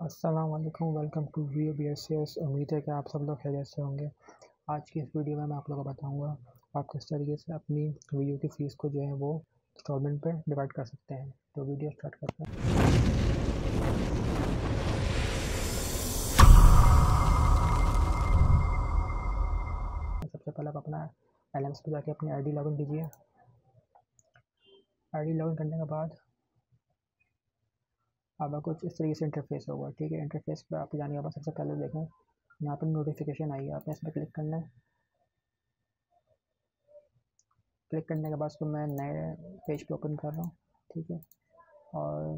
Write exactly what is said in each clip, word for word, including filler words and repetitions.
अस्सलाम वालेकुम। Welcome to V B S S. उम्मीद है कि आप सब लोग खैरियत से होंगे। आज की इस वीडियो में मैं आप लोगों को बताऊंगा आप किस तरीके से अपनी वीडियो की फ़ीस को जो है वो इंस्टॉलमेंट पे डिवाइड कर सकते हैं। तो वीडियो स्टार्ट करते हैं। सबसे पहले आप अपना एल एम एस पे जाके अपनी आई डी लॉगिन कीजिए। आई डी लॉगिन करने के बाद आपका कुछ इस तरीके से इंटरफेस होगा। ठीक है, इंटरफेस पे आप जाने के बाद सबसे पहले देखें यहाँ पर नोटिफिकेशन आई है, आपने इस पर क्लिक करना है। क्लिक करने के बाद उसको मैं नए पेज पे ओपन कर रहा हूँ। ठीक है, और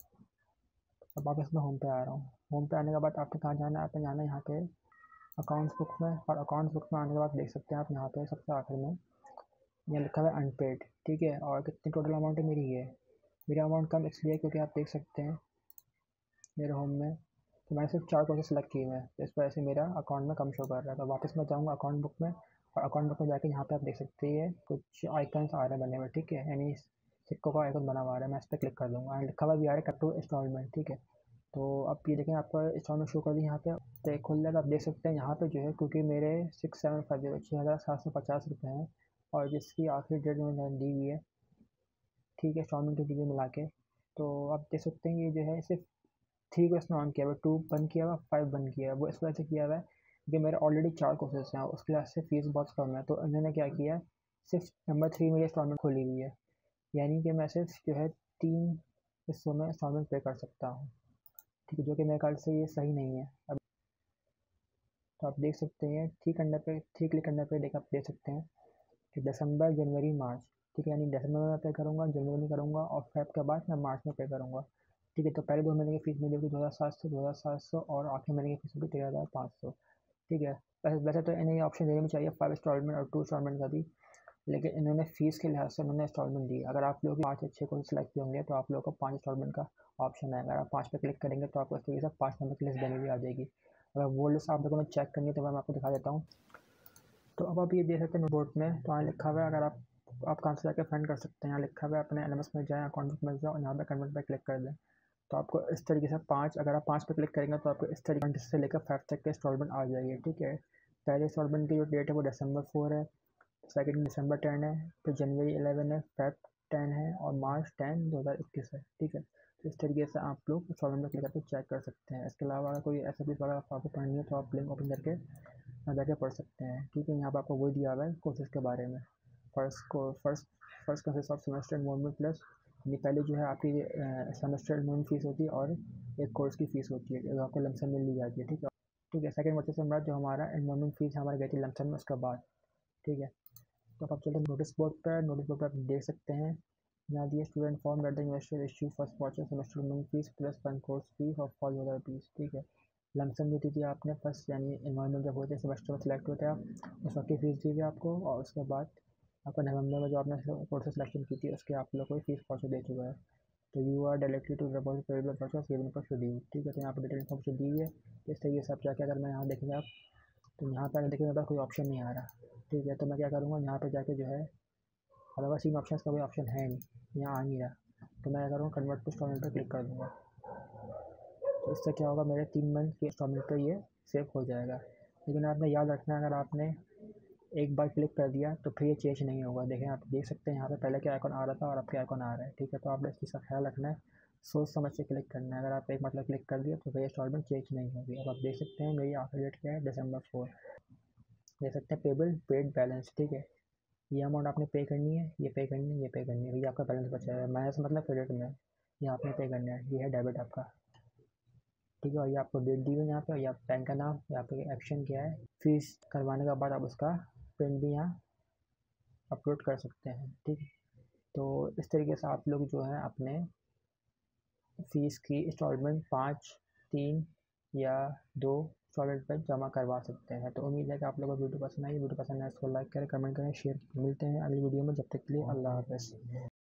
अब वापस मैं होम पे आ रहा हूँ। होम पे आने के बाद आपको कहाँ जाना है? आपने जाना है यहाँ पे अकाउंट्स बुक में, और अकाउंट्स बुक में आने के बाद देख सकते हैं आप यहाँ पे सबसे आखिर में यहाँ लिखा हुआ है अनपेड। ठीक है, और कितनी टोटल अमाउंट है मेरी ये मेरा अमाउंट कम इसलिए क्योंकि आप देख सकते हैं मेरे होम में तो मैंने सिर्फ चार कोर्सेज सेलेक्ट किए हुए हैं, तो इस वजह से मेरा अकाउंट में कम शो कर रहा है। तो वापस मैं जाऊँगा अकाउंट बुक में, और अकाउंट बुक में जाके यहाँ पे आप देख सकते हैं कुछ आइकन्स आ रहे हैं बने हुए। ठीक है, यानी सिक्कों का आइकन बना हुआ आ रहा है, मैं इस पर क्लिक कर दूँगा। लिखा हुआ भी आ रहा है कट टू इंस्टॉलमेंट। ठीक है, तो अब ये देखें आपका इंस्टॉलमेंट शो कर दी यहाँ पे, तो खुल जाएगा। आप देख सकते हैं यहाँ पे जो है क्योंकि मेरे सिक्स सेवन फाइव जीरो छः हज़ार सात सौ पचास रुपये हैं, और जिसकी आखिरी डेट मैंने दी हुई है, ठीक है, इंस्टॉलमेंट की चीज़ें मिला के, तो आप देख सकते हैं ये जो है सिर्फ थ्री को इसने ऑन किया हुआ, टू बंद किया हुआ, फाइव बंद किया है। वो इस वजह से किया हुआ है कि मेरे ऑलरेडी चार कोर्सेज हैं, उसके लिए से फीस बहुत कम है, तो इन्होंने क्या किया है सिर्फ नंबर थ्री मेरी इंस्टॉलमेंट खोली हुई है, यानी कि मैं सिर्फ जो है तीन हिस्सों में इंस्टॉलमेंट पे कर सकता हूँ। ठीक है, जो कि मेरे ख्याल से ये सही नहीं है। अब तो आप देख सकते हैं ठीक करने पे ठीक क्लिक करने पे देख आप देख सकते हैं कि दिसंबर जनवरी मार्च, ठीक है, यानी दिसंबर में मैं पे करूँगा, जनवरी में करूँगा, और फेब के बाद मैं मार्च में पे करूँगा। ठीक है, तो पहले दो महीने की फ़ीस मिली होगी दो हज़ार सात सौ दो हज़ार सात सौ और आखिरी महीने की फ़ीस होगी तेरह हज़ार पाँच सौ। ठीक है, वैसे वैसे तो इन्हें ये ऑप्शन देने में चाहिए फाइव इंस्टॉलमेंट और टू इंस्टॉलमेंट का भी, लेकिन इन्होंने फ़ीस के लिहाज से उन्होंने इंस्टॉलमेंट दी। अगर आप लोग पाँच अच्छे को सिलेक्ट किए होंगे तो आप लोगों को पाँच इंस्टॉलमेंट का ऑप्शन है। अगर आप पाँच पे क्लिक करेंगे तो आपको इस तरीके से पाँच नंबर की लिस्ट बनी हुई आ जाएगी। अगर वो लिस्ट आप लोगों ने चेक करनी है तो मैं आपको दिखा देता हूँ। तो अब आप ये देख सकते हैं बोर्ड में, तो यहाँ लिखा हुआ है, अगर आप आप कहाँ से जाकर फाइंड कर सकते हैं, यहाँ लिखा हुआ है अपने एल एम एस में जाएँ, अकाउंट बुक में जाओ, यहाँ पे कन्वर्ट पे क्लिक कर दें। तो आपको इस तरीके से पाँच, अगर आप पाँच पे क्लिक करेंगे तो आपको इस तरीके से लेकर फाइव तक के इंस्टॉलमेंट आ जाएगी। ठीक है, पहले इंस्टॉलमेंट की जो डेट है वो दिसंबर फोर है, सेकंड दिसंबर टेन है, फिर जनवरी इलेवन है, फेब टेन है, और मार्च टेन दो हज़ार इक्कीस है। ठीक है, तो इस तरीके से आप लोग इंस्टॉलमेंट क्लिक करके चेक कर सकते हैं। इसके अलावा अगर कोई ऐसा भी अगर आपको पढ़नी है तो आप लिंक ओपन करके जाके पढ़ सकते हैं। ठीक है, यहाँ पर आपको वही दिया हुआ है कोर्सेज के बारे में। फर्स्ट को first first consist of semester involvement plus, यानी पहले जो है आपकी सेमेस्टर इनवॉल्वमेंट फीस होती है और एक कोर्स की फ़ीस होती है जो आपको लमसम में ली जाती है। ठीक है, ठीक है, सेकंड बच्चे से जो हमारा इनवॉल्वमेंट फीस हमारी गई थी लमसम में उसके बाद। ठीक है, तो अब आप चलते हैं नोटिस बोर्ड पर। नोटिस बोर्ड पर आप देख सकते हैं यहाँ दिए student form that the university issue first voucher semester involvement fees plus one course fee of all other fees. ठीक है, लमसम दी थी आपने फर्स्ट, यानी इन्वायरमेंट जब होते हैं सेमेस्टर में सेलेक्ट होते हैं आप उस वक्त की फ़ीस दी थी आपको, और उसके बाद आपको नवंबर में जो आपने कोर्स सिलेक्शन की थी उसके आप लोग को फीस पहुँचा दे चुका है। तो you are directly to deposit payable purchase given पर शेड्यूल। ठीक है, तो यहाँ पर डिटेल इन्फॉर्मेशन दी हुई है। तो इस तरीके से आप जाके अगर मैं यहाँ देखेंगे आप, तो यहाँ पर देखिए मेरे पास कोई ऑप्शन नहीं आ रहा। ठीक है, तो मैं क्या करूँगा यहाँ पर जाके जो है, अदरवाइज इन ऑप्शन का कोई ऑप्शन है नहीं, यहाँ आ नहीं रहा, तो मैं क्या करूँगा कन्वर्ट टू इंस्टॉलमेंट पर क्लिक कर दूँगा। तो इससे क्या होगा, मेरे तीन मंथ के इंस्टॉलमेंट पर ये सेव हो जाएगा। लेकिन आपने याद रखना है, अगर आपने एक बार क्लिक कर दिया तो फिर ये चेंज नहीं होगा। देखें, आप देख सकते हैं यहाँ पे पहले क्या आइकॉन आ रहा था और अब क्या आइकॉन आ रहा है। ठीक है, तो आपने इस चीज़ का ख्याल रखना है, सोच समझ के क्लिक करना है। अगर आप एक मतलब क्लिक कर दिया तो फिर इंस्टॉलमेंट चेंज नहीं होगी। अब आप देख सकते हैं मेरी आखिरी डेट क्या है, दिसंबर फोर। देख सकते हैं पेबल पेड बैलेंस। ठीक है, ये अमाउंट आपने पे करनी है, ये पे करनी है, ये पे करनी है, ये आपका बैलेंस बचा है। माइनस मतलब क्रेडिट में ये आपने पे करना है, ये है डेबिट आपका। ठीक है, और ये आपको डेट दी हुई है यहाँ पे, और ये आप बैंक का नाम, यहाँ पे एक्शन क्या है, फीस करवाने के बाद आप उसका प्रिंट भी यहाँ अपलोड कर सकते हैं। ठीक है, तो इस तरीके से आप लोग जो है अपने फ़ीस की इंस्टॉलमेंट पाँच, तीन या दो इंस्टॉलमेंट पर जमा करवा सकते हैं। तो उम्मीद है कि आप लोगों को वीडियो पसंद आई। वीडियो पसंद आए इसको लाइक करें, कमेंट करें, शेयर करें। मिलते हैं अगली वीडियो में, जब तक के लिए अल्लाह हाफ़िज़।